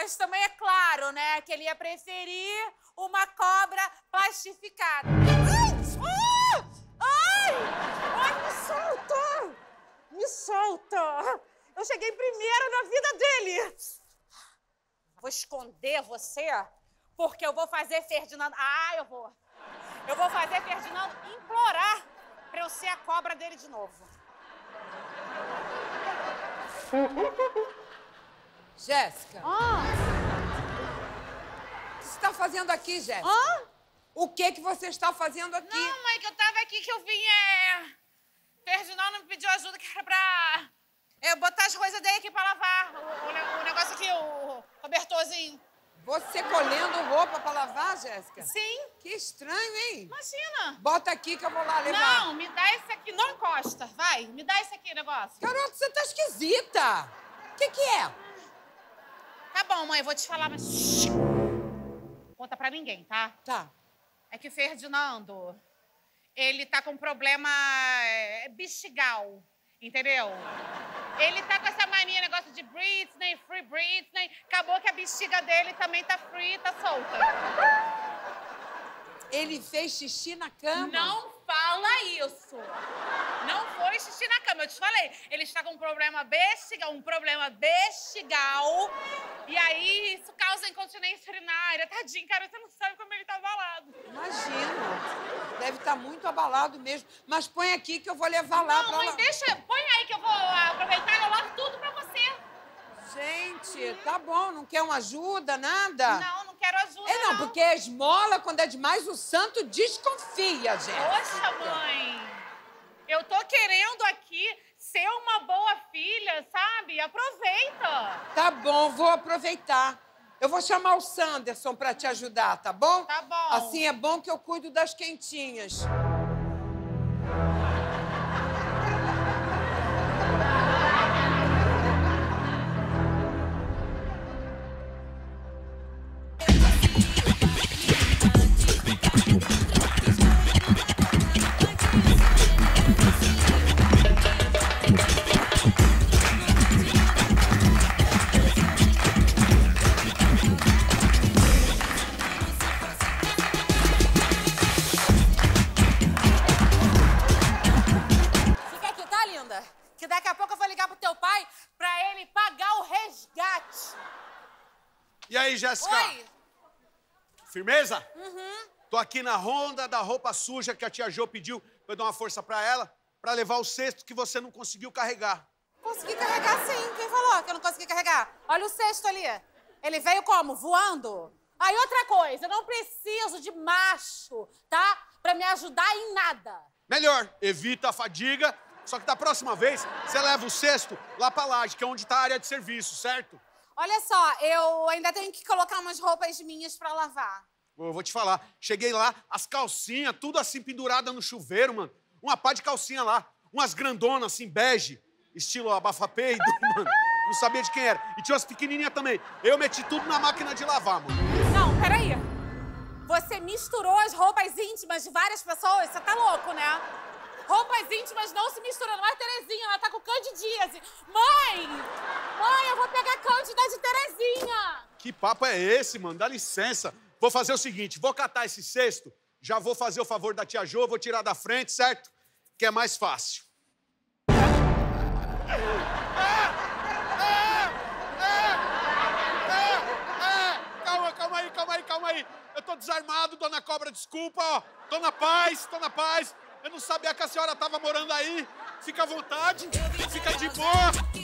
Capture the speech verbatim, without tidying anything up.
Mas também é claro, né, que ele ia preferir uma cobra plastificada. Ai! Ah! Ai! Ai, me solta! Me solta! Eu cheguei primeiro na vida dele! Vou esconder você, porque eu vou fazer Ferdinando... Ah, eu vou! Eu vou fazer Ferdinando implorar pra eu ser a cobra dele de novo. Jéssica. Ah. O que você está fazendo aqui, Jéssica? Ah? O que que você está fazendo aqui? Não, mãe, que eu tava aqui, que eu vim, é... Ferdinando me pediu ajuda, que era pra... Eu botar as coisas dele aqui pra lavar. O, o, o negócio aqui, o cobertorzinho. Você colhendo roupa pra lavar, Jéssica? Sim. Que estranho, hein? Imagina. Bota aqui que eu vou lá levar. Não, me dá esse aqui. Não encosta, vai. Me dá esse aqui, negócio. Garota, você tá esquisita. O que que é? Tá bom, mãe, vou te falar, mas... Conta pra ninguém, tá? Tá. É que o Ferdinando, ele tá com problema é, bexigal, entendeu? Ele tá com essa mania, negócio de Britney, Free Britney. Acabou que a bexiga dele também tá free, tá solta. Ele fez xixi na cama? Não fala isso. Não foi xixi na cama, eu te falei. Ele está com um problema bexigal, um problema bexigal. E aí isso causa incontinência urinária. Tadinho, cara, você não sabe como ele tá abalado. Imagino. Deve estar muito abalado mesmo. Mas põe aqui que eu vou levar lá Não, pra mãe, lá. deixa, põe aí que eu vou aproveitar e eu lavo tudo pra você. Gente, tá bom. Não quer uma ajuda, nada? Não, não quero ajuda, É não, não. porque a esmola, quando é demais, o santo desconfia, gente. Poxa, mãe. Eu tô querendo aqui ser uma boa filha, sabe? Aproveita. Tá bom, vou aproveitar. Eu vou chamar o Sanderson pra te ajudar, tá bom? Tá bom. Assim é bom que eu cuido das quentinhas. Que daqui a pouco eu vou ligar pro teu pai pra ele pagar o resgate. E aí, Jéssica? Oi. Firmeza? Uhum. Tô aqui na ronda da roupa suja que a tia Jo pediu pra eu dar uma força pra ela, pra levar o cesto que você não conseguiu carregar. Consegui carregar sim. Quem falou que eu não consegui carregar? Olha o cesto ali. Ele veio como? Voando? Aí outra coisa, eu não preciso de macho, tá? Pra me ajudar em nada. Melhor, evita a fadiga. Só que da próxima vez, você leva o cesto lá pra laje, que é onde tá a área de serviço, certo? Olha só, eu ainda tenho que colocar umas roupas minhas pra lavar. Eu vou te falar, cheguei lá, as calcinhas, tudo assim pendurada no chuveiro, mano. Uma pá de calcinha lá, umas grandonas assim, bege, estilo abafa-peido, mano. Não sabia de quem era. E tinha umas pequenininhas também. Eu meti tudo na máquina de lavar, mano. Não, peraí. Você misturou as roupas íntimas de várias pessoas? Você tá louco, né? Roupas íntimas não se misturando. Mas Terezinha, ela tá com candidíase. Mãe! Mãe, eu vou pegar cândida de Terezinha. Que papo é esse, mano? Dá licença. Vou fazer o seguinte, vou catar esse cesto, já vou fazer o favor da tia Jo, vou tirar da frente, certo? Que é mais fácil. Calma, calma aí, calma aí, calma aí. Eu tô desarmado, dona Cobra, desculpa, ó. Tô na paz, tô na paz. Eu não sabia que a senhora tava morando aí. Fica à vontade, fica de boa.